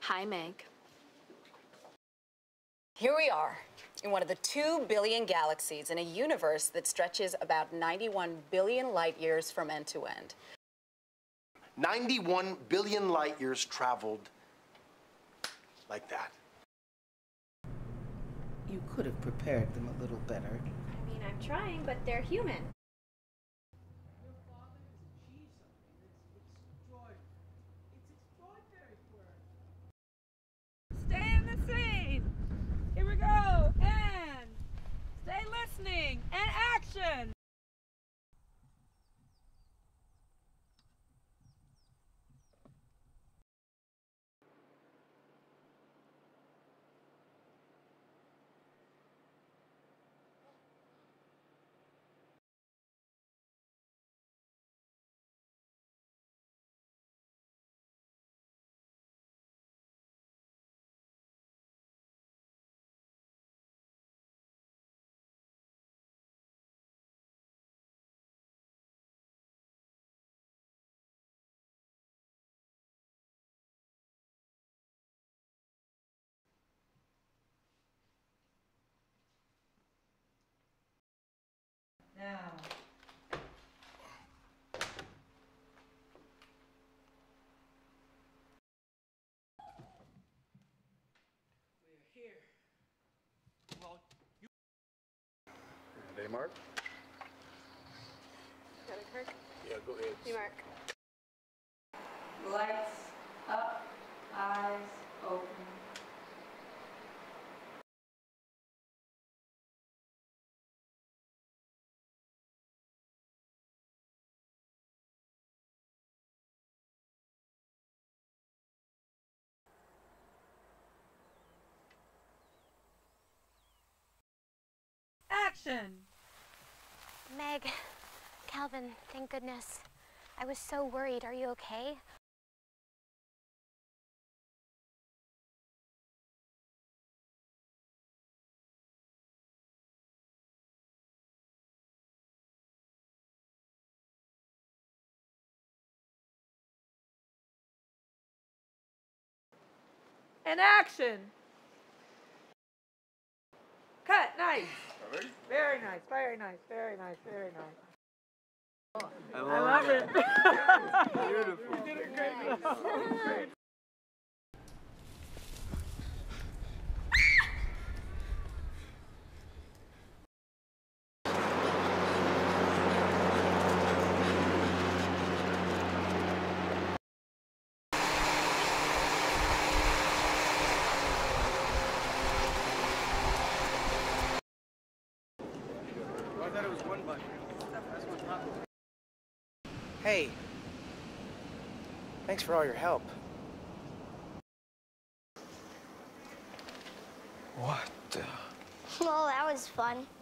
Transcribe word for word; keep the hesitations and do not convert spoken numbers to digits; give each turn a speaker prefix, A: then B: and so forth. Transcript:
A: Hi, Meg.
B: Here we are, in one of the two billion galaxies in a universe that stretches about ninety-one billion light years from end to end.
C: ninety-one billion light years traveled like that.
D: You could have prepared them a little better.
E: I mean, I'm trying, but they're human.
F: Stay in the scene. Here we go. And stay listening. And action. Now.
C: We're here. Well, you... Hey, Mark?
E: Got it, Kirk?
C: Yeah, go ahead.
E: You, Mark.
F: Lights up, eyes open. Action!
E: Meg, Calvin, thank goodness. I was so worried. Are you okay?
F: And action! Cut, nice.
C: Ready?
F: Very nice, very nice, very nice, very nice.
G: I
F: I
G: love,
F: love it.
G: Beautiful.
F: You did a great job. Great.
G: I thought it was one button. That's what's not.
D: Hey, thanks for all your help.
C: What the...
H: Well, that was fun.